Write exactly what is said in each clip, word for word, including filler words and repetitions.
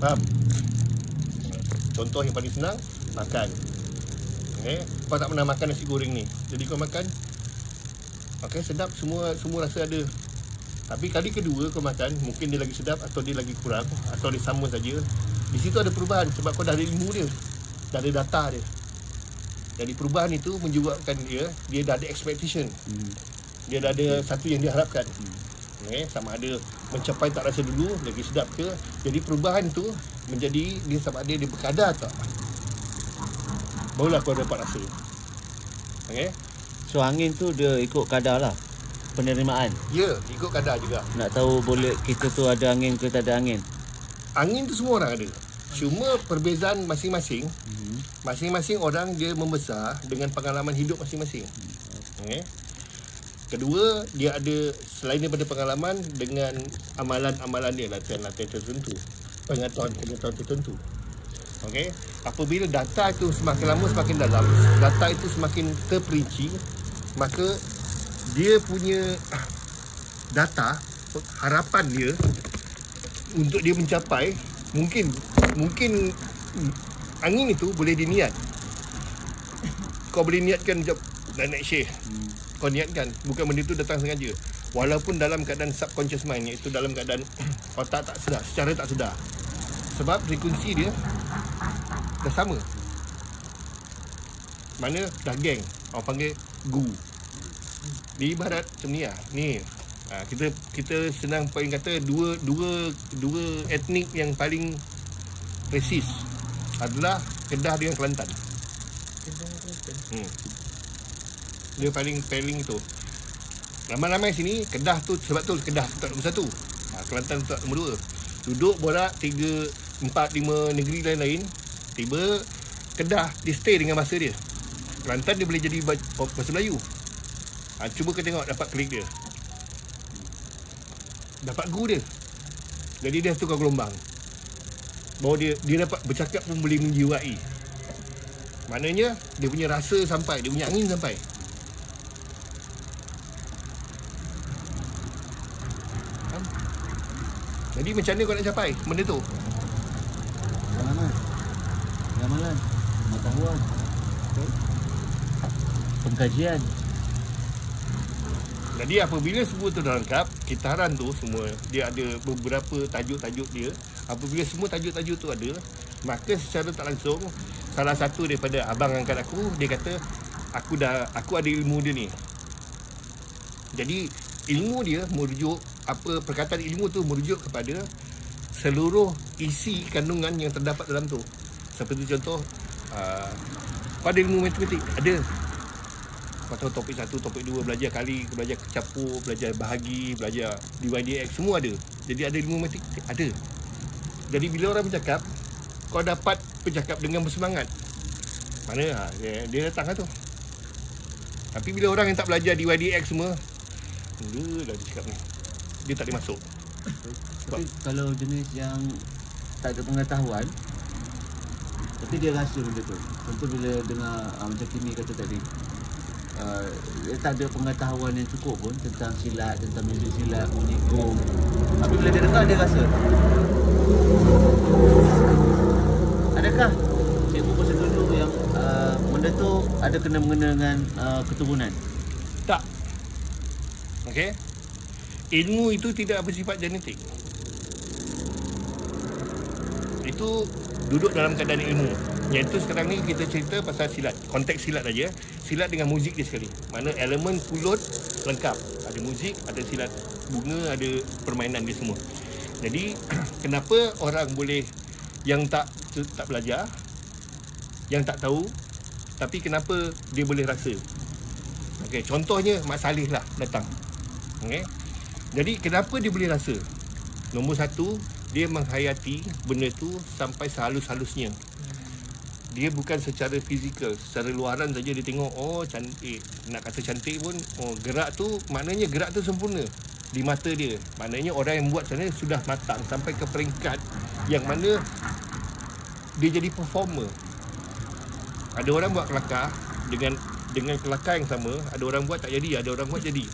Faham? Contoh yang paling senang, makan. Okay? Kau tak pernah makan nasi goreng ni, jadi kau makan, okay, sedap, semua semua rasa ada. Tapi kali kedua kau makan, mungkin dia lagi sedap atau dia lagi kurang, atau dia sama saja. Di situ ada perubahan sebab kau dah ada ilmu dia, dah ada data dia. Jadi perubahan itu menyebabkan dia, dia dah ada expectation. Hmm. Dia dah ada satu yang dia harapkan. Hmm. Okay, sama ada mencapai tak rasa dulu, lagi sedap ke. Jadi perubahan tu menjadi dia sama ada dia berkadar tak. Barulah kau dapat rasa. Okay. So angin tu dia ikut kadar lah, penerimaan. Ya, ikut kadar juga. Nak tahu boleh kita tu ada angin ke tak ada angin? Angin tu semua orang ada. Cuma perbezaan masing-masing. Mm-hmm. Masing-masing orang dia membesar dengan pengalaman hidup masing-masing. Mm-hmm. Okay. Kedua, dia ada selain daripada pengalaman dengan amalan-amalan dia, latihan-latihan tertentu, pengetahuan-pengetahuan tertentu. Okey. Apabila data itu semakin lama semakin dalam, data itu semakin terperinci, maka dia punya data, harapan dia untuk dia mencapai, mungkin mungkin angin itu boleh diniat. Kau boleh niatkan jap nak naik Syekh. Hmm. Kau niatkan, bukan benda itu datang sengaja. Walaupun dalam keadaan subconscious mind, iaitu dalam keadaan otak tak sedar, secara tak sedar. Sebab frekuensi dia dah sama. Mana dah geng, orang panggil gu. Di ibarat macam ni lah. Ni ha, kita kita senang paling kata dua dua dua etnik yang paling resis adalah Kedah dengan Kelantan. Hmm. Dia paling paling itu. Ramai-ramai sini Kedah tu sebab tu Kedah tak nombor satu. Ha, Kelantan tak nombor dua. Duduk borak tiga, empat, lima negeri lain-lain. Tiba Kedah dia stay dengan bahasa dia. Kelantan dia boleh jadi bahasa Melayu. Ha, cuba kau tengok dapat klik dia. Dapat gu dia. Jadi dia tukar gelombang. Bahawa dia dia dapat bercakap pun boleh menjiwai. Maknanya dia punya rasa sampai, dia punya angin sampai. Ha? Jadi macam mana kau nak capai benda tu? Pengalaman, Ramalan, pengetahuan, pengkajian. Jadi apabila semua tu dah lengkap, kitaran tu semua, dia ada beberapa tajuk-tajuk dia. Apabila semua tajuk-tajuk tu ada, maka secara tak langsung, salah satu daripada abang angkat aku, dia kata, aku dah aku ada ilmu dia ni. Jadi ilmu dia merujuk, apa perkataan ilmu tu merujuk kepada seluruh isi kandungan yang terdapat dalam tu. Seperti contoh, uh, pada ilmu matematik ada. Kau tahu topik satu, topik dua, belajar kali, belajar campur, belajar bahagi, belajar D Y D X, semua ada. Jadi ada ilmu matematik, ada. Jadi bila orang bercakap, kau dapat bercakap dengan bersemangat. Mana ha, dia, dia datang lah tu. Tapi bila orang yang tak belajar D Y D X semua, dia dah dia cakap ni, dia tak boleh masuk. Tapi kalau jenis yang tak ada pengetahuan, tapi dia rasa benda tu. Contoh bila dengar uh, macam Kimi kata tadi, uh, dia tak ada pengetahuan yang cukup pun tentang silat, tentang muzik silat, bunyi gong. Tapi bila dia dengar, dia rasa. Adakah cikgu masa dulu yang uh, benda tu ada kena-mengena dengan uh, keturunan? Tak. Okey. Ilmu itu tidak bersifat genetik. Itu duduk dalam keadaan ilmu. Iaitu sekarang ni kita cerita pasal silat. Konteks silat aja. Silat dengan muzik dia sekali. Mana elemen pulut lengkap. Ada muzik, ada silat bunga, ada permainan dia semua. Jadi kenapa orang boleh yang tak tak belajar, yang tak tahu, tapi kenapa dia boleh rasa? Okey, contohnya Mak Saleh lah datang. Okey. Jadi kenapa dia boleh rasa? Nombor satu, dia menghayati benda tu sampai sehalus-halusnya. Dia bukan secara fizikal, secara luaran saja dia tengok, oh cantik. Nak kata cantik pun, oh gerak tu, maknanya gerak tu sempurna di mata dia. Maknanya orang yang buat sana sudah matang sampai ke peringkat yang mana dia jadi performer. Ada orang buat kelakar dengan dengan kelakar yang sama, ada orang buat tak jadi, ada orang buat jadi.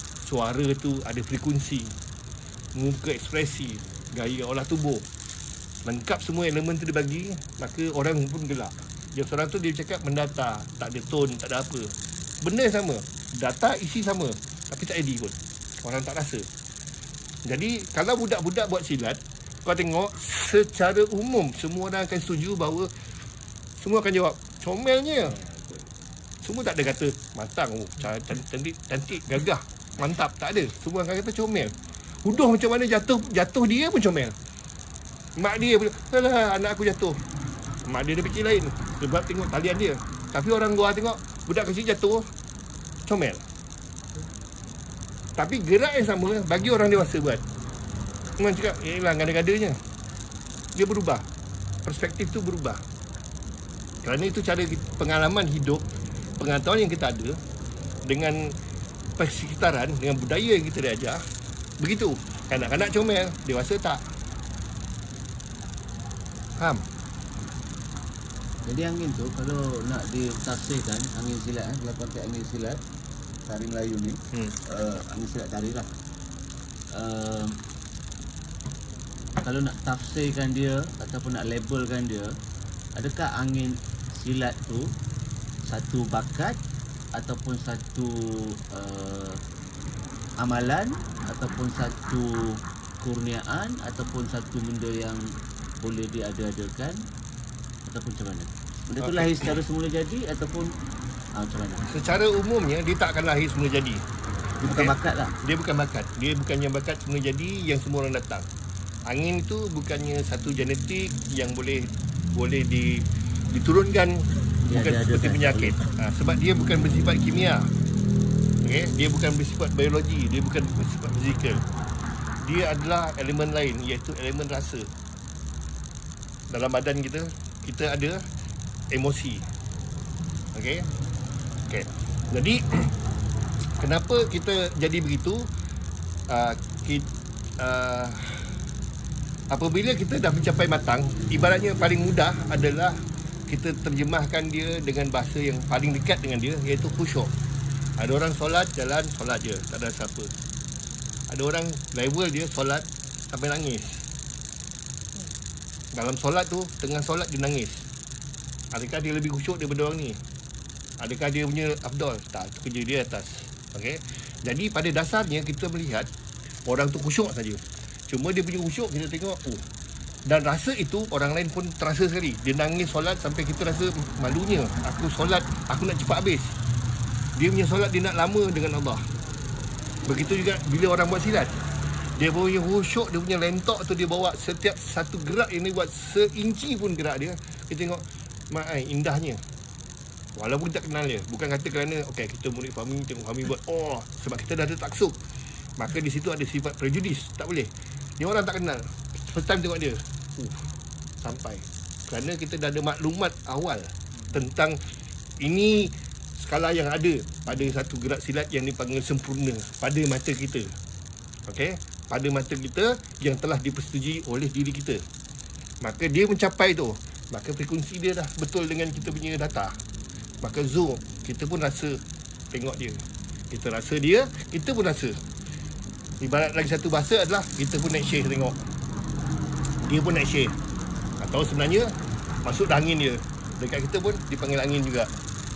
Suara tu ada frekuensi, muka ekspresi, gaya olah tubuh. lengkap semua elemen tu dibagi, maka orang pun gelak. Dia seorang tu dia cakap mendata, tak ada tone, tak ada apa. Benda sama, data isi sama, tapi tak jadi pun. Orang tak rasa. Jadi kalau budak-budak buat silat, kau tengok secara umum semua orang akan setuju bahawa semua akan jawab comelnya. Semua tak ada kata matang, oh, cantik, cantik, gagah, mantap, tak ada. Semua akan kata comel. Huduh macam mana jatuh, jatuh dia pun comel. Mak dia pun, alah anak aku jatuh. Mak dia dah fikir lain sebab tengok talian dia. Tapi orang luar tengok budak kecil jatuh, comel. Tapi gerak yang sama bagi orang dewasa buat, orang cakap, eh lah gada-gadanya. Dia berubah. Perspektif tu berubah. Kerana itu cara pengalaman hidup, pengetahuan yang kita ada dengan persekitaran, dengan budaya yang kita diajar. Begitu. Kanak-kanak comel, dewasa tak. Faham? Jadi angin tu kalau nak ditafsirkan angin silat, eh, dalam konteks angin silat tari Melayu ni, hmm. uh, angin silat tari lah. Uh, kalau nak tafsirkan dia ataupun nak labelkan dia, adakah angin silat tu satu bakat ataupun satu uh, amalan ataupun satu kurniaan ataupun satu benda yang boleh diada-adakan ataupun macam mana? Benda tu okay. lahir secara semula jadi ataupun ha, macam mana? Secara umumnya dia tak akan lahir semula jadi. Dia bukan okay. bakat lah. Dia bukan bakat. Dia bukannya bakat semula jadi yang semua orang datang. Angin tu bukannya satu genetik yang boleh boleh di, diturunkan, dia bukan ada, seperti ada, penyakit. Ha, sebab dia bukan bersifat kimia. Okay? Dia bukan bersifat biologi, dia bukan bersifat fizikal. Dia adalah elemen lain, iaitu elemen rasa. Dalam badan kita, kita ada emosi. Okey. Okey. Jadi kenapa kita jadi begitu? Uh, kita, uh, apabila kita dah mencapai matang, ibaratnya paling mudah adalah kita terjemahkan dia dengan bahasa yang paling dekat dengan dia, iaitu khusyuk. Ada orang solat, jalan, solat je, tak ada siapa. Ada orang level dia solat sampai nangis. Dalam solat tu, tengah solat dia nangis. Adakah dia lebih khusyuk daripada orang ni? Adakah dia punya afdal? Tak, itu kerja dia atas. Okey. Jadi pada dasarnya kita melihat orang tu khusyuk saja. Cuma dia punya khusyuk kita tengok, oh. Dan rasa itu orang lain pun terasa sekali. Dia nangis solat sampai kita rasa malunya. Aku solat, aku nak cepat habis. Dia punya solat dia nak lama dengan Allah. Begitu juga bila orang buat silat. Dia punya khusyuk, dia punya lentok tu dia bawa setiap satu gerak yang dia buat, seinci pun gerak dia. Kita tengok, mak ai, indahnya. Walaupun kita tak kenal dia. Bukan kata kerana, okey kita murid Fahmi, tengok Fahmi buat, oh, sebab kita dah ada taksub. Maka di situ ada sifat prejudis. Tak boleh. Ni orang tak kenal. First time tengok dia. Uh, sampai. Kerana kita dah ada maklumat awal tentang ini skala yang ada pada satu gerak silat yang dipanggil sempurna pada mata kita. Okey? Pada mata kita yang telah dipersetujui oleh diri kita. Maka dia mencapai tu, maka frekuensi dia dah betul dengan kita punya data. Maka zoom, kita pun rasa tengok dia. Kita rasa dia, kita pun rasa. Ibarat lagi satu bahasa adalah kita pun naik share tengok. Dia pun naik share. Atau sebenarnya masuk dah angin dia. Dekat kita pun dipanggil angin juga.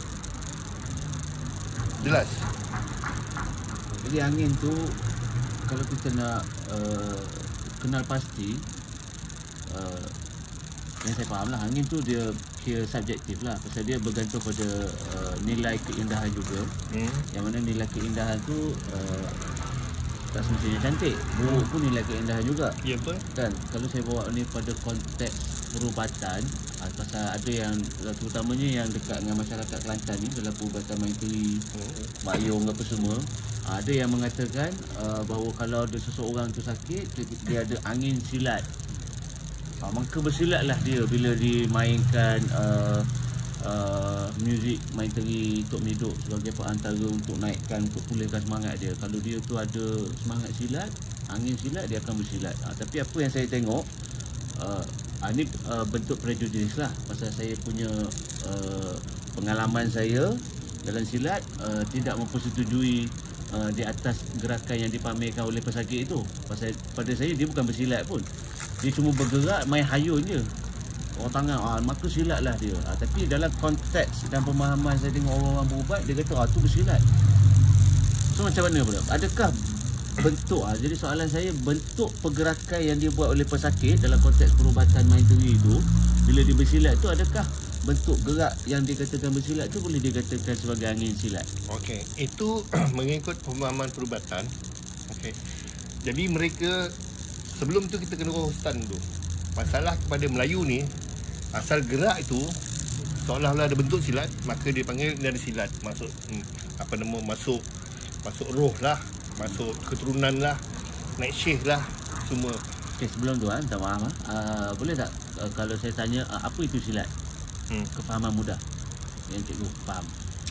Jelas? Jadi angin tu kalau kita nak uh, kenal pasti, uh, yang saya faham lah, angin tu dia kira subjektif lah. Pasal dia bergantung pada uh, nilai keindahan juga. hmm. Yang mana nilai keindahan tu uh, tak semestinya cantik, buruk pun nilai keindahan juga. Ya, betul. Kan, kalau saya bawa ni pada konteks perubatan, uh, pasal ada yang terutamanya yang dekat dengan masyarakat Kelantan ni, dalam perubatan Maitri, hmm. Mayong apa semua, ada yang mengatakan uh, bahawa kalau ada seseorang tu sakit, dia ada angin silat. Uh, maka bersilatlah dia bila dimainkan uh, uh, muzik Maitri Tok Medok sebagai perantara untuk naikkan, untuk pulihkan semangat dia. Kalau dia tu ada semangat silat, angin silat, dia akan bersilat. Uh, tapi apa yang saya tengok, uh, uh, ni uh, bentuk prejudis lah. Pasal saya punya uh, pengalaman saya dalam silat uh, tidak mempersetujui Uh, di atas gerakan yang dipamerkan oleh pesakit itu. Pasal pada saya dia bukan bersilat pun. Dia cuma bergerak main hayun je. Orang tangan, ah, maka silat lah dia. Ah, tapi dalam konteks dan pemahaman saya tengok orang-orang berubat, dia kata, ah, tu bersilat. So macam mana pula? Adakah bentuk, ah, jadi soalan saya, bentuk pergerakan yang dia buat oleh pesakit dalam konteks perubatan menteri itu, bila dia bersilat tu, adakah bentuk gerak yang dikatakan bersilat tu boleh dikatakan sebagai angin silat? Okey, itu mengikut pemahaman perubatan. Okey. Jadi mereka, sebelum tu kita kena uruskan dulu. Masalah kepada Melayu ni, asal gerak itu seolah-olah ada bentuk silat, maka dia panggil ni ada silat. Masuk hmm, apa nama masuk masuk roh lah, masuk keturunan lah, naik syekh lah, semua. Okay, sebelum tu, ah, minta maaf, ah. Uh, boleh tak uh, kalau saya tanya uh, apa itu silat? Hmm. Kefahaman mudah yang cikgu faham.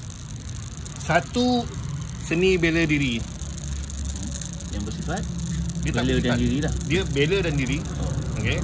Satu, seni bela diri. Hmm. Yang bersifat dia bela dan diri lah. Dia bela dan diri. Oh. Okey.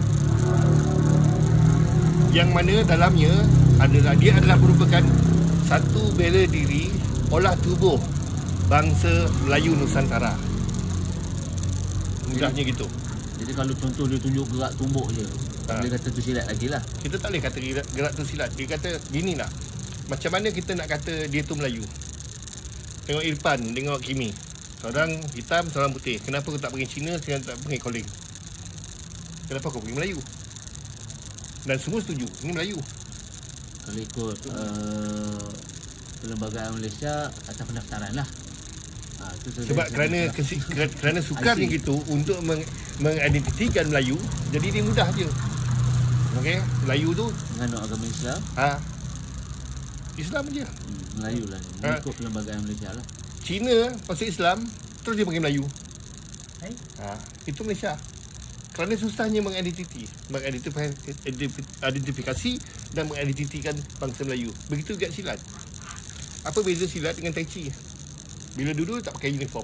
Yang mana dalamnya adalah dia adalah merupakan satu bela diri olah tubuh bangsa Melayu Nusantara. Mudahnya gitu. Jadi kalau contoh dia tunjuk gerak tumbuk je, ha. Dia kata tu silat lagi lah. Kita tak boleh kata gerak, gerak tu silat. Dia kata gini lah, macam mana kita nak kata dia tu Melayu? Tengok Irfan, tengok Kimi, seorang hitam, seorang putih. Kenapa kau tak pergi Cina, sekarang tak pergi Koleng? Kenapa kau pergi Melayu? Dan semua setuju, ini Melayu. Kalau ikut uh, Perlembagaan Malaysia atas pendaftaran lah. Ha, tu sebab kerana kesi, kerana sukar ni gitu untuk meng, mengidentifikan Melayu, jadi dia mudah je. Okey, Melayu tu menganut agama Islam. Ha. Islam je. Hmm, Melayu lah. Mengikut ha. Perlembagaan Malaysia lah. Cina masuk Islam, terus dia panggil Melayu. Hai. Ha, itu Malaysia. Kerana susahnya mengidentifikasi, mengidentifikasi dan mengidentifikasikan bangsa Melayu. Begitu juga silat. Apa beza silat dengan tai chi? Bila dulu tak pakai uniform.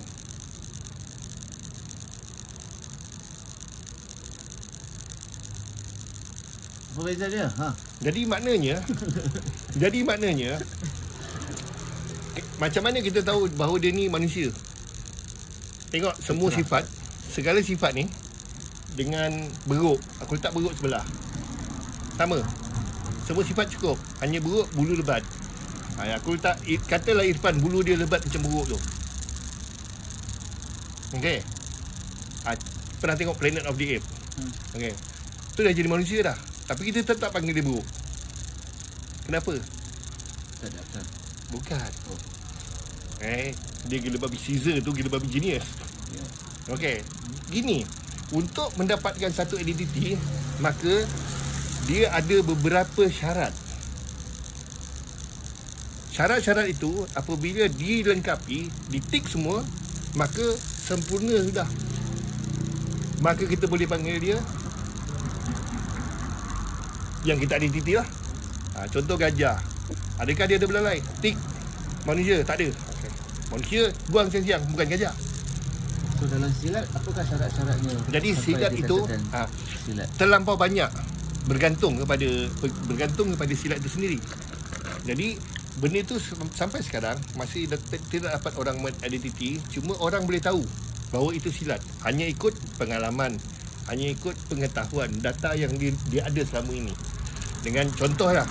Apa beza dia? Ha. Jadi maknanya, jadi maknanya, macam mana kita tahu bahawa dia ni manusia? Tengok semua sifat, segala sifat ni dengan beruk, aku letak beruk sebelah, sama. Semua sifat cukup, hanya beruk bulu lebat. Ha, aku letak, katalah Irfan bulu dia lebat macam beruk tu. Okey. Ha, pernah tengok Planet of the Apes? Hmm. Okey. Tu dah jadi manusia dah. Tapi kita tetap panggil dia beruk. Kenapa? Tak ada kan. Bukan. Oh. Eh, dia gila babi Caesar tu, gila babi genius. Yeah. Okey. Gini, untuk mendapatkan satu identiti, maka dia ada beberapa syarat. Syarat-syarat itu apabila dilengkapi, ditik semua, maka sempurna sudah. Maka kita boleh panggil dia yang kita identiti lah. Ha, contoh gajah. Adakah dia ada belalai? Tik. Manusia tak ada. Okay. Manusia buang siang-siang, bukan gajah. So dalam silat, apakah syarat-syaratnya? Jadi silat itu ha, silat terlampau banyak, bergantung kepada bergantung kepada silat itu sendiri. Jadi benda itu sampai sekarang masih tidak dapat orang mengidentiti. Cuma orang boleh tahu bahawa itu silat hanya ikut pengalaman, hanya ikut pengetahuan, data yang dia, dia ada selama ini. Dengan contohlah,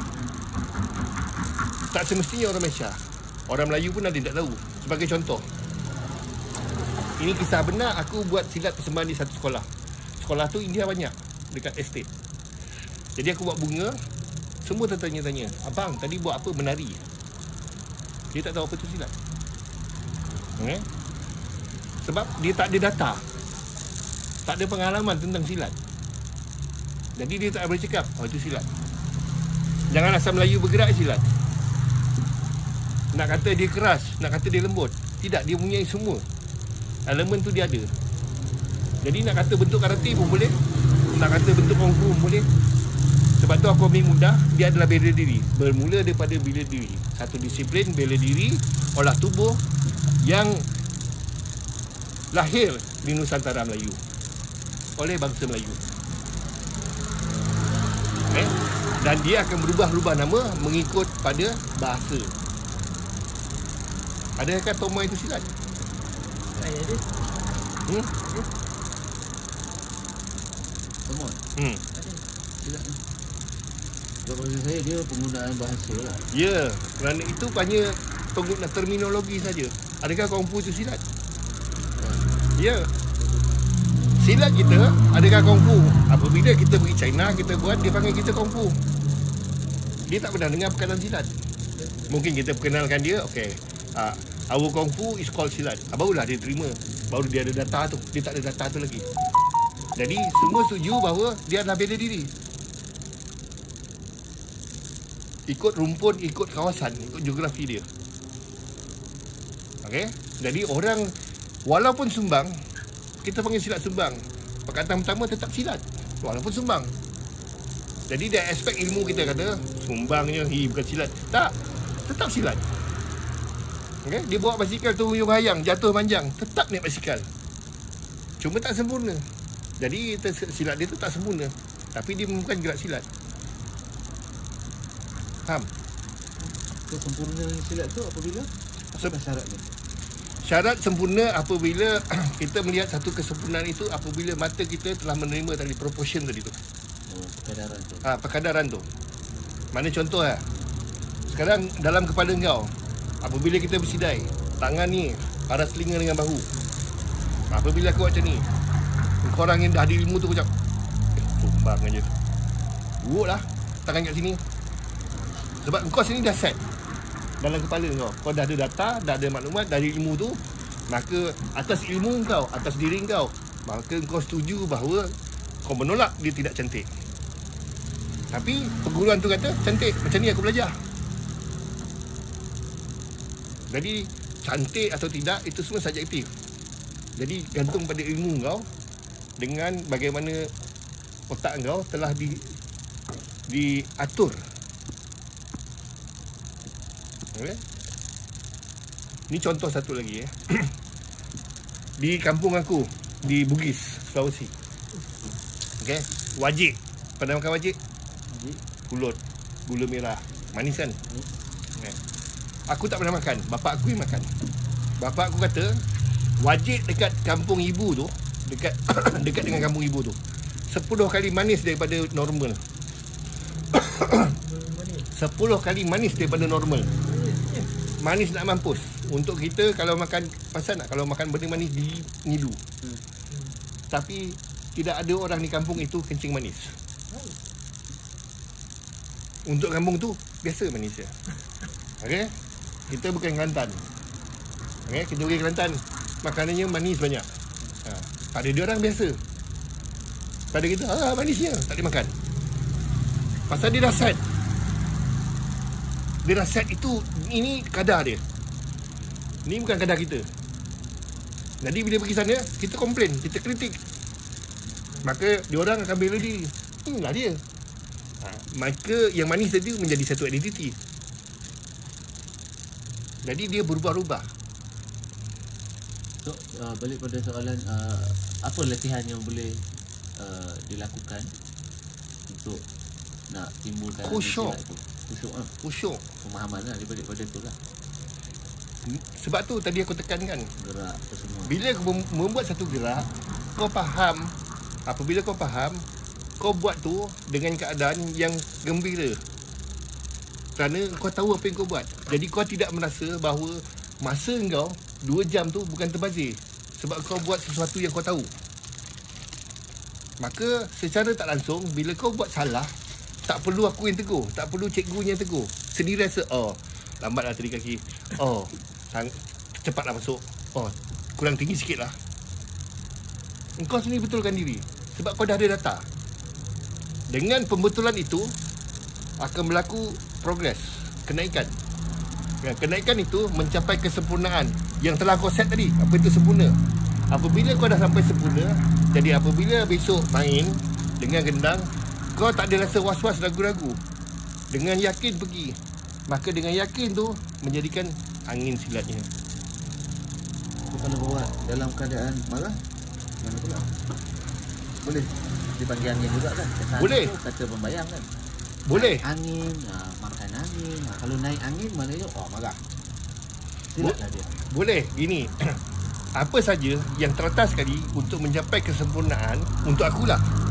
tak semestinya orang Malaysia, orang Melayu pun ada yang tak tahu. Sebagai contoh, ini kisah benar, aku buat silat persembahan di satu sekolah. Sekolah tu India banyak, dekat estate. Jadi aku buat bunga, semua tertanya-tanya, abang tadi buat apa? Menari. Dia tak tahu apa tu silat. Okay? Sebab dia tak ada data, tak ada pengalaman tentang silat. Jadi dia tak boleh cakap, oh itu silat. Jangan asal Melayu bergerak silat. Nak kata dia keras, nak kata dia lembut, tidak, dia punya semua elemen tu dia ada. Jadi nak kata bentuk karate pun boleh, nak kata bentuk kungfu pun boleh. Sebab tu aku ambil mudah, dia adalah bela diri. Bermula daripada bela diri, satu disiplin bela diri, olah tubuh yang lahir di Nusantara Melayu oleh bangsa Melayu. Okay? Dan dia akan berubah-ubah nama mengikut pada bahasa. Adakah Toma itu silat? Ada. Hmm? Toma. Hmm. Ada silat ni. Kalau bagi saya dia penggunaan bahasa lah. Ya, kerana itu hanya penggunaan terminologi saja. Adakah kungfu itu silat? Ya. Silat kita, adakah kungfu? Apabila kita pergi China, kita buat, dia panggil kita kungfu. Dia tak pernah dengar perkataan silat. Mungkin kita perkenalkan dia, okay, uh, our kungfu is called silat. Uh, barulah dia terima. Baru dia ada data tu. Dia tak ada data tu lagi. Jadi, semua setuju bahawa dia adalah bela diri. Ikut rumpun, ikut kawasan, ikut geografi dia. Okey. Jadi orang walaupun sumbang, kita panggil silat sumbang. Perkataan pertama tetap silat walaupun sumbang. Jadi dia aspek ilmu kita kata sumbangnya hi bukan silat. Tak, tetap silat. Okey, dia bawa basikal tu huyung hayang, jatuh panjang, tetap naik basikal. Cuma tak sempurna. Jadi silat dia tu tak sempurna, tapi dia bukan gerak silat. Faham? Sempurna silat tu apabila? Apa syaratnya? Syarat sempurna apabila kita melihat satu kesempurnaan itu apabila mata kita telah menerima tadi proportion tadi tu. Oh, perkadaran tu. Ah, ha, perkadaran tu. Mana contoh lah. Sekarang dalam kepala kau, apabila kita bersidai, tangan ni paras telinga dengan bahu. Apabila kau macam ni, kau orang yang dah ada ilmu tu macam eh, sumbang aja. Buruk lah tangan kat sini. Sebab kau sini dah set dalam kepala kau. Kau dah ada data, dah ada maklumat dari ilmu tu. Maka atas ilmu kau, atas diri kau, maka kau setuju bahawa kau menolak dia tidak cantik. Tapi perguruan tu kata cantik. Macam ni aku belajar. Jadi cantik atau tidak itu semua subjektif. Jadi gantung pada ilmu kau dengan bagaimana otak kau telah di diatur. Okay. Ni contoh satu lagi eh. Di kampung aku di Bugis, Sulawesi. Okey, wajik. Pernah makan wajik? Wajik. Pulut, gula merah, manis kan? Hmm. Okay. Aku tak pernah makan, bapak aku yang makan. Bapak aku kata wajik dekat kampung ibu tu, dekat dekat dengan kampung ibu tu, sepuluh kali manis daripada normal. sepuluh kali manis daripada normal. Manis nak mampus. Untuk kita kalau makan, pasal nak kalau makan benda manis di ngilu. Hmm. Tapi tidak ada orang di kampung itu kencing manis. Untuk kampung tu biasa manis je. Okey. Kita bukan Kelantan. Okey, kita pergi Kelantan, makanannya manis banyak. Ha, pada dia orang biasa. Pada kita, ah manisnya tak boleh makan. Pasal dia dah set. Dia dah set itu, ini kadar dia. Ni bukan kadar kita. Jadi bila pergi sana, kita komplain, kita kritik. Maka diorang akan bela diri. Inilah dia. Ha, maka yang manis tadi menjadi satu identiti. Jadi dia berubah-ubah. So, uh, balik pada soalan, uh, apa latihan yang boleh uh, dilakukan untuk nak timbulkan khusyuk. Khusyuk lah. Khusyuk. Pemahaman lah daripada pada tu lah. Sebab tu tadi aku tekankan, gerak apa semua. bila kau membuat satu gerak, kau faham. Apabila kau faham, kau buat tu dengan keadaan yang gembira. Kerana kau tahu apa yang kau buat. Jadi kau tidak merasa bahawa masa kau dua jam tu bukan terbazir. Sebab kau buat sesuatu yang kau tahu. Maka secara tak langsung, bila kau buat salah, tak perlu aku yang tegur, tak perlu cikgu yang tegur. Sendiri rasa, oh lambatlah tadi kaki, oh tang- cepatlah masuk, oh kurang tinggi sikit lah. Engkau sendiri betulkan diri. Sebab kau dah ada data. Dengan pembetulan itu akan berlaku progres, kenaikan. Kenaikan itu mencapai kesempurnaan yang telah kau set tadi. Apa itu sempurna? Apabila kau dah sampai sempurna, jadi apabila besok main dengan gendang, kau tak ada rasa was-was, ragu-ragu. Dengan yakin pergi. Maka dengan yakin tu menjadikan angin silatnya. Kalau buat dalam keadaan marah, mana pula? Boleh dipanggil angin juga kan? Kesan Boleh. Kata pembayang kan? Boleh. Naik angin, ha, makan angin. Ha, kalau naik angin maknanya oh marah. Silatlah dia. Boleh. Gini. Apa saja yang teratas sekali untuk mencapai kesempurnaan untuk akulah.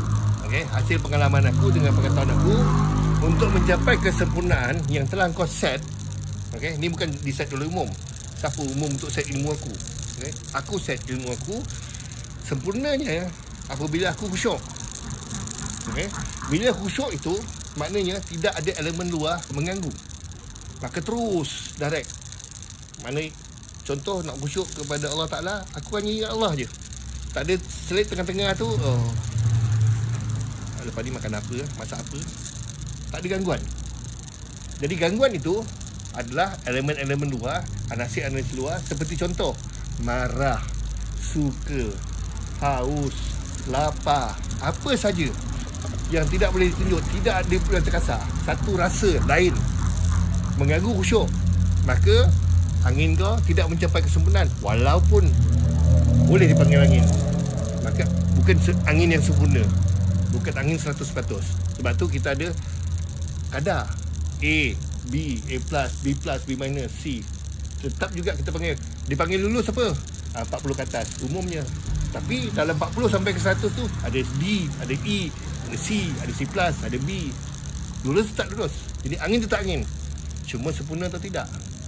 Okay, hasil pengalaman aku dengan pengetahuan aku untuk mencapai kesempurnaan yang telah kau set. Okay, ni bukan di set oleh umum. Siapa umum untuk set ilmu aku? Okay, aku set ilmu aku sempurnanya apabila aku khusyuk. Okay, bila khusyuk itu maknanya tidak ada elemen luar mengganggu. Maka terus direct. Mana contoh nak khusyuk kepada Allah Ta'ala, aku hanya ingat Allah je. Tak ada selit tengah-tengah tu, oh, lepas ni makan apa, masak apa. Tak ada gangguan. Jadi gangguan itu adalah elemen-elemen luar, anasir-anasir luar. Seperti contoh, marah, suka, haus, lapar, apa saja yang tidak boleh ditunjuk, tidak ada yang terkasar. Satu rasa lain mengganggu khusyuk, maka angin kau tidak mencapai kesempurnaan walaupun boleh dipanggil angin. Maka bukan angin yang sempurna, bukan angin seratus peratus. Sebab tu kita ada kadar A, B, A plus, B plus, B minus, C. Tetap juga kita panggil. Dipanggil lulus apa? empat puluh ke atas umumnya. Tapi dalam empat puluh sampai ke seratus tu ada D, ada E, ada C, ada C plus, ada B. Lulus tak lulus. Jadi angin tetap angin. Cuma sempurna atau tidak.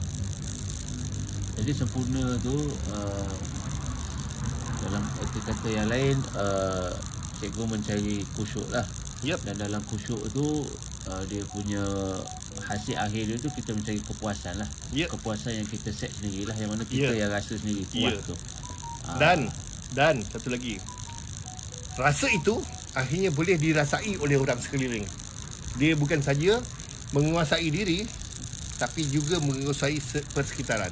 Jadi sempurna tu uh, dalam erti kata yang lain, uh, cikgu mencari khusyuk lah. Yep. Dan dalam khusyuk tu uh, dia punya hasil akhir dia tu kita mencari kepuasan lah. Yep. Kepuasan yang kita set sendirilah, yang mana kita Yeah. yang rasa sendiri puas Yeah. tu. Uh, Dan dan satu lagi, rasa itu akhirnya boleh dirasai oleh orang sekeliling. Dia bukan saja menguasai diri, tapi juga menguasai persekitaran.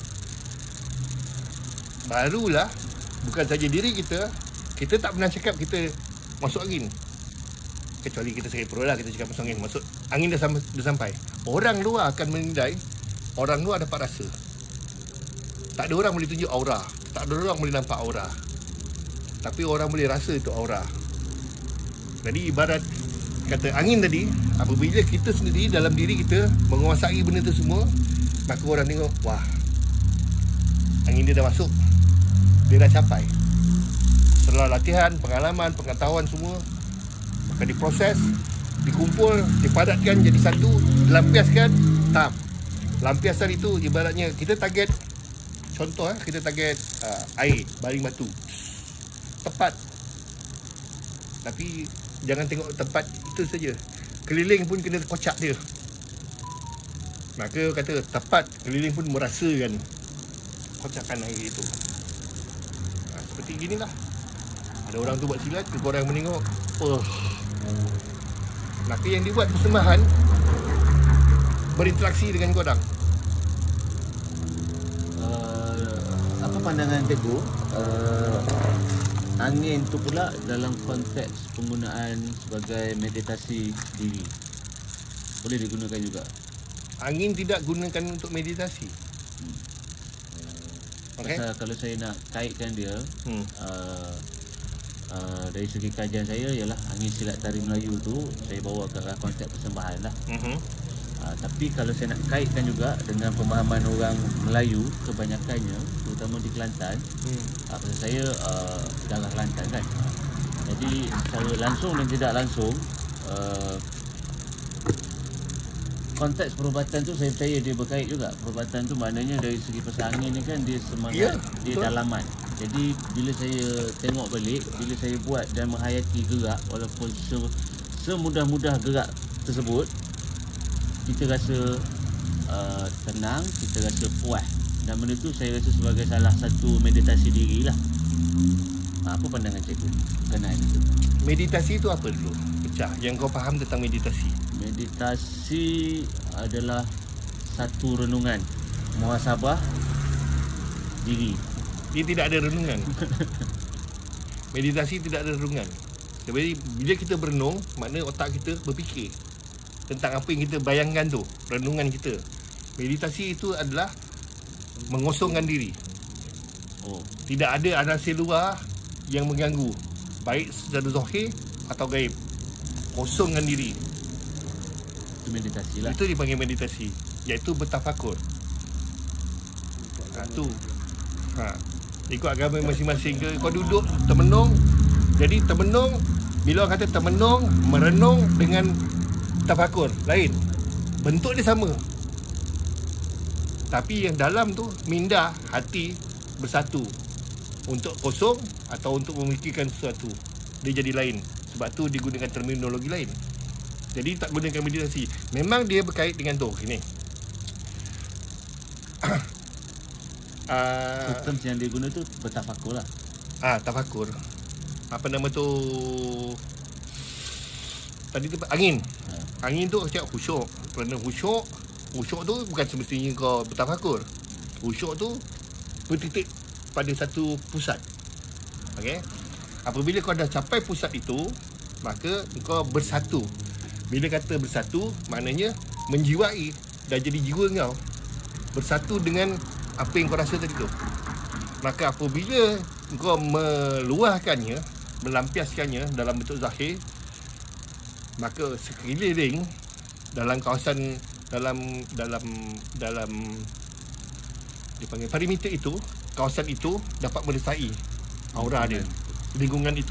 Barulah bukan saja diri kita, kita tak pernah cakap kita masuk angin. Kecuali kita sakit perut lah, kita cakap masuk angin. Masuk angin dah sampai, dah sampai. Orang luar akan menilai, orang luar dapat rasa. Tak ada orang boleh tunjuk aura, tak ada orang boleh nampak aura, tapi orang boleh rasa itu aura. Jadi ibarat kata angin tadi, apabila kita sendiri dalam diri kita menguasai benda tu semua, maka orang tengok, wah, angin dia dah masuk, dia dah capai. Setelah latihan, pengalaman, pengetahuan semua, maka diproses, dikumpul, dipadatkan jadi satu, dilampiaskan. Tam. Lampiasan itu ibaratnya kita target, contoh eh, kita target uh, air, baling batu. Tepat. Tapi jangan tengok tempat itu saja. Keliling pun kena kocak dia. Maka kata tepat, keliling pun merasakan kocakan air itu. Ha, seperti ginilah. Ada orang tu buat silat, orang yang menengok, oh. Maka yang dibuat persembahan berinteraksi dengan korang. Uh, apa pandangan cikgu? Uh, angin tu pula dalam konteks penggunaan sebagai meditasi diri, boleh digunakan juga? Angin tidak gunakan untuk meditasi. Hmm. Okay. Pasal kalau saya nak kaitkan dia, Hmm. uh, uh, dari segi kajian saya ialah angin silat tari Melayu tu saya bawa ke arah konsep persembahan lah. Uh-huh. Uh, tapi kalau saya nak kaitkan juga dengan pemahaman orang Melayu kebanyakannya, terutama di Kelantan, Hmm. uh, pasal saya uh, darah Kelantan kan, uh, jadi secara langsung dan tidak langsung, uh, konteks perubatan tu saya percaya dia berkait juga. Perubatan tu maknanya dari segi pasal angin ni kan dia semangat, Ya, dia betul. dalaman. Jadi bila saya tengok balik, bila saya buat dan menghayati gerak, walaupun se, semudah-mudah gerak tersebut, kita rasa uh, tenang, kita rasa puas. Dan benda tu saya rasa sebagai salah satu meditasi diri lah. Ha, apa pandangan cikgu berkenaan itu? Meditasi itu apa dulu? Pecah. Yang kau faham tentang meditasi. Meditasi adalah satu renungan, muhasabah diri. Dia tidak ada renungan. Meditasi tidak ada renungan. Jadi bila kita berenung, makna otak kita berfikir tentang apa yang kita bayangkan tu, renungan kita. Meditasi itu adalah mengosongkan diri. Oh, Tidak ada anasir luar yang mengganggu, baik secara zahir atau gaib. Kosongkan diri. itu meditasi lah. Itu dipanggil meditasi, iaitu bertafakur. Ha, tu. Ha. Ikut agama masing-masing ke, kau duduk termenung. Jadi termenung Bila orang kata termenung, merenung dengan tafakur, lain. Bentuk dia sama. Tapi yang dalam tu, minda, hati bersatu. Untuk kosong atau untuk memikirkan sesuatu. Dia jadi lain. Sebab tu dia gunakan terminologi lain. Jadi tak gunakan meditasi. Memang dia berkait dengan tu. Ini. Uh, so, terms yang dia guna tu bertafakur lah. Ah, tafakur. Apa nama tu? Tadi tu angin. Ha. Angin tu cakap khusyuk. Kerana khusyuk, khusyuk tu bukan semestinya kau bertafakur. Khusyuk tu bertitik pada satu pusat. Okey. Apabila kau dah capai pusat itu, maka kau bersatu. Bila kata bersatu, maknanya menjiwai, dah jadi jiwa kau. Bersatu dengan apa yang kau rasa tadi tu. Maka apabila kau meluahkannya, melampiaskannya dalam bentuk zahir, maka sekeliling dalam kawasan dalam dalam dalam dia panggil perimeter itu, kawasan itu dapat meresai aura dia, lingkungan itu.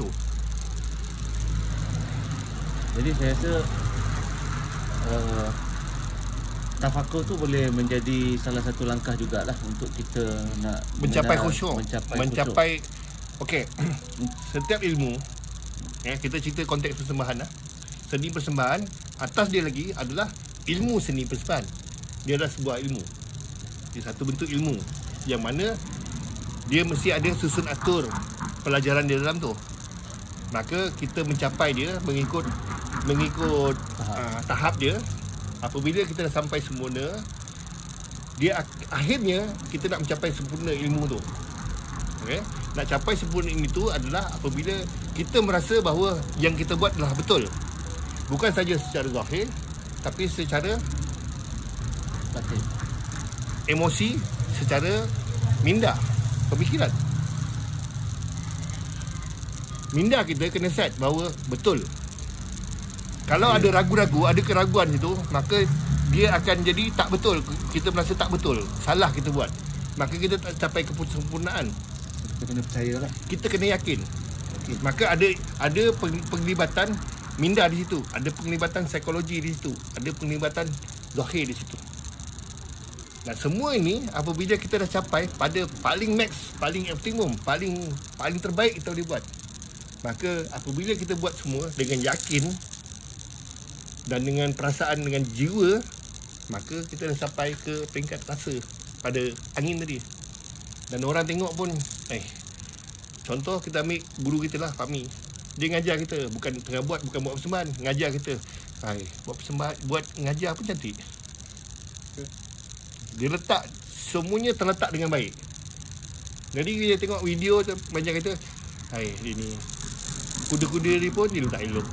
Jadi saya rasa uh, tafakur tu boleh menjadi salah satu langkah jugalah untuk kita nak mencapai khusyuk, mencapai, mencapai okey. Setiap ilmu, ya, kita cerita konteks persembahan lah. Seni persembahan, atas dia lagi adalah ilmu seni persembahan. Dia adalah sebuah ilmu. Dia satu bentuk ilmu yang mana dia mesti ada susun atur pelajaran di dalam tu. Maka kita mencapai dia mengikut mengikut tahap, uh, tahap dia. Apabila kita dah sampai sempurna, dia akhirnya kita nak mencapai sempurna ilmu tu. Okey, nak capai sempurna ilmu tu adalah apabila kita merasa bahawa yang kita buat adalah betul. Bukan saja secara zahir, tapi secara batin, emosi, secara minda, pemikiran. Minda kita kena set bahawa betul. Kalau ada ragu-ragu, ada keraguan situ, maka dia akan jadi tak betul. Kita merasa tak betul, salah kita buat. Maka kita tak capai kesempurnaan. Kita kena percayalah. Kita kena yakin. Okay. Maka ada ada penglibatan minda di situ, ada penglibatan psikologi di situ, ada penglibatan zahir di situ. Dan semua ini apabila kita dah capai pada paling max, paling optimum, paling paling terbaik kita boleh buat. Maka apabila kita buat semua dengan yakin dan dengan perasaan, dengan jiwa, maka kita dah sampai ke peringkat rasa pada angin tadi. Dan orang tengok pun, eh, contoh kita ambil guru kita lah, Fahmi. Dia ngajar kita, bukan tengah buat, bukan buat persembahan, ngajar kita. Hai, buat persembahan, buat ngajar pun cantik. Dia letak, semuanya terletak dengan baik. Jadi dia tengok video tu, macam kata, hai, ini kuda-kuda ni pun dia letak elok.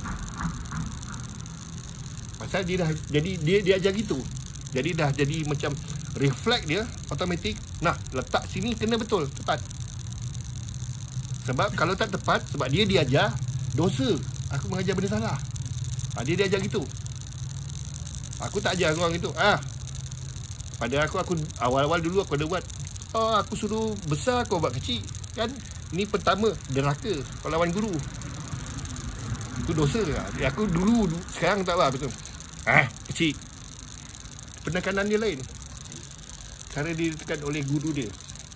Pasal dia dah, jadi dia dia ajar gitu. Jadi dah jadi macam reflect dia, automatik. Nah, letak sini kena betul, tepat. Sebab kalau tak tepat, sebab dia diajar, dosa. Aku mengajar benda salah. Ha, dia diajar gitu. Aku tak ajar orang gitu. Ah, pada aku, aku awal-awal dulu aku ada buat. Oh, aku suruh besar, kau buat kecil. Kan, ni pertama, deraka. Kau lawan guru. Itu dosa. Aku dulu, sekarang tak apa. Betul. Ah, kecil. Penekanan dia lain. Cara dia ditekan oleh guru dia.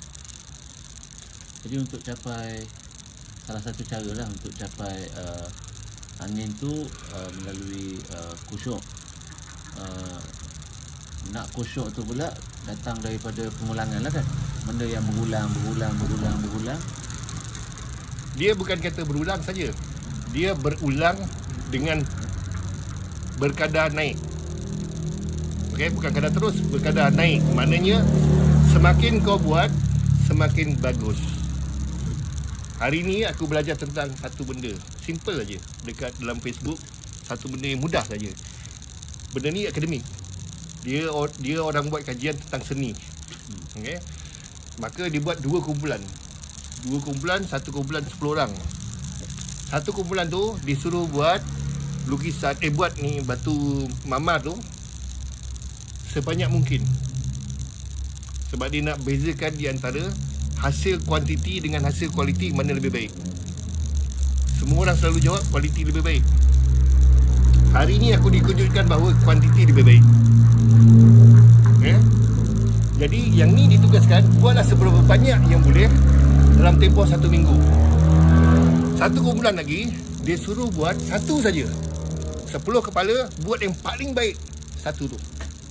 Jadi untuk capai, salah satu cara lah untuk capai uh, angin tu uh, melalui uh, khusyuk. Uh, nak khusyuk tu pula datang daripada pengulangan lah kan. Benda yang berulang, berulang, berulang, berulang. Dia bukan kata berulang saja. Dia berulang dengan berkadar naik. Okey, bukan kadar terus, berkadar naik. Maknanya semakin kau buat, semakin bagus. Hari ni aku belajar tentang satu benda. Simple aja dekat dalam Facebook. Satu benda yang mudah saja. Benda ni akademik. Dia dia orang buat kajian tentang seni. Okey. Maka dia buat dua kumpulan. Dua kumpulan, satu kumpulan sepuluh orang. Satu kumpulan tu disuruh buat lukisan, eh buat ni batu mamar tu sebanyak mungkin. Sebab dia nak bezakan di antara hasil kuantiti dengan hasil kualiti mana lebih baik. semua orang selalu jawab kualiti lebih baik. Hari ini aku dikejutkan bahawa kuantiti lebih baik. Okay? Jadi yang ni ditugaskan, buatlah seberapa banyak yang boleh dalam tempoh satu minggu. Satu kumpulan lagi, dia suruh buat satu saja. Sepuluh kepala buat yang paling baik satu tu.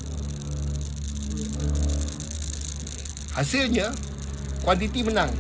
Hasilnya kuantiti menang.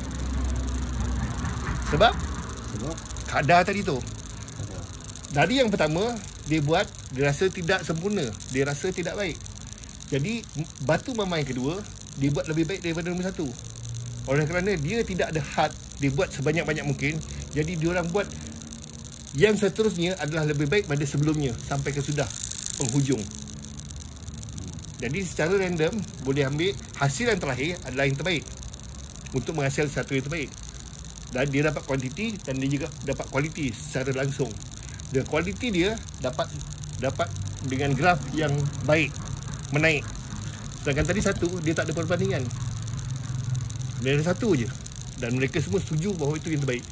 Sebab Sebab kadar tadi tu. Dari yang pertama, dia buat, dia rasa tidak sempurna, dia rasa tidak baik. Jadi batu mama yang kedua, dia buat lebih baik daripada nombor satu. Oleh kerana dia tidak ada had, dia buat sebanyak-banyak mungkin. Jadi diorang buat yang seterusnya adalah lebih baik pada sebelumnya sampai ke sudah penghujung. Jadi secara random boleh ambil hasil yang terakhir adalah yang terbaik untuk menghasil satu yang terbaik. Dan dia dapat kuantiti dan dia juga dapat kualiti secara langsung. Dan kualiti dia dapat dapat dengan graf yang baik, menaik. Sedangkan tadi satu, dia tak ada perbandingan. Dia ada satu je. Dan mereka semua setuju bahawa itu yang terbaik.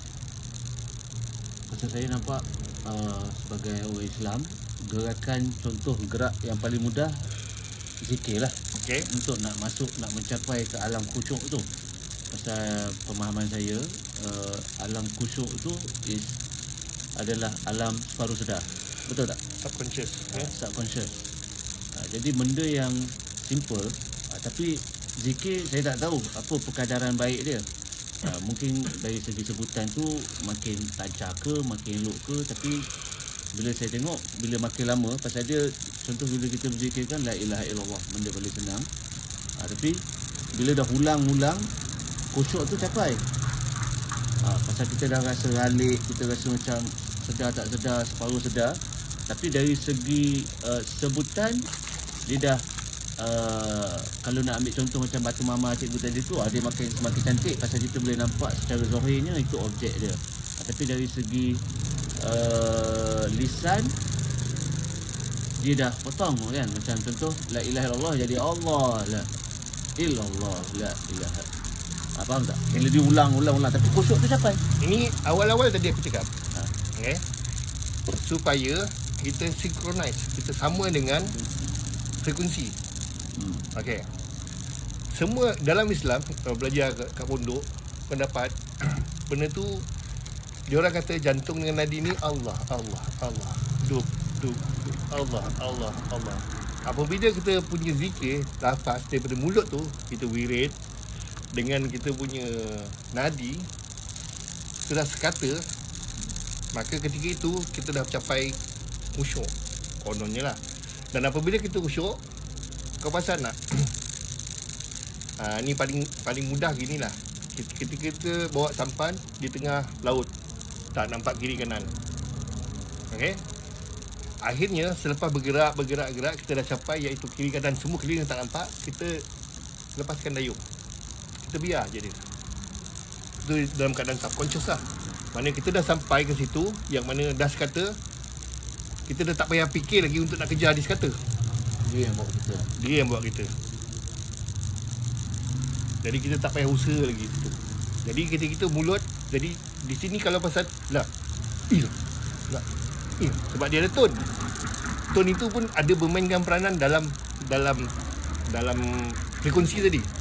pasal saya nampak uh, sebagai orang Islam, gerakan contoh gerak yang paling mudah zikir lah. Okay. Untuk nak masuk, nak mencapai ke alam khusyuk tu. Pasal pemahaman saya, uh, alam khusyuk tu is adalah alam separuh sedar. Betul tak? Subconscious. Uh, Okay. subconscious. Uh, jadi benda yang simple, uh, tapi zikir saya tak tahu apa perkadaran baik dia. Uh, mungkin dari segi sebutan tu makin lancar ke, makin elok ke, tapi bila saya tengok, bila makin lama, pasal dia contoh bila kita berzikirkan la ilaha illallah, benda paling senang. Ha, tapi bila dah ulang-ulang, khusyuk tu capai. Ha, pasal kita dah rasa ralik, kita rasa macam sedar tak sedar, separuh sedar. Tapi dari segi uh, sebutan, dia dah uh, kalau nak ambil contoh macam batu mama cikgu tadi tu, dia makin semakin cantik pasal kita boleh nampak secara zahirnya itu objek dia. Ha, tapi dari segi uh, lisan, dia dah potong kan. Macam contoh la ilaha illallah jadi Allah la illallah la ilaha. Ha, faham tak? Yang lebih ulang-ulang-ulang tapi khusyuk tu capai. Ini awal-awal tadi aku cakap. Ha. Okay. Supaya kita synchronize, kita sama dengan frekuensi. Hmm. Okey. Semua dalam Islam, kalau belajar kat, kat pondok, pendapat benda tu diorang kata jantung dengan nadi ni Allah, Allah, Allah. Duk, duk, duk. Allah, Allah, Allah. Apabila kita punya zikir lafaz daripada mulut tu, kita wirid dengan kita punya nadi sudah sekata, maka ketika itu kita dah capai khusyuk kononnya lah. Dan apabila kita khusyuk, kau pasal nak ha, ni paling paling mudah gini lah. Ketika kita bawa sampan di tengah laut, tak nampak kiri kanan. Okey. Akhirnya selepas bergerak bergerak gerak kita dah capai iaitu kiri kanan semua keliling tak nampak, kita lepaskan dayung. Kita biar je dia. Itu dalam keadaan subconscious lah. Mana kita dah sampai ke situ yang mana dah sekata, kita dah tak payah fikir lagi untuk nak kejar hadis kata. Dia yang bawa kita. Dia yang buat kita. Jadi kita tak payah usaha lagi situ. Jadi kita kita mulut. Jadi di sini kalau pasal la il la il sebab dia ada tone. Tone itu pun ada bermainkan peranan dalam dalam dalam frekuensi tadi.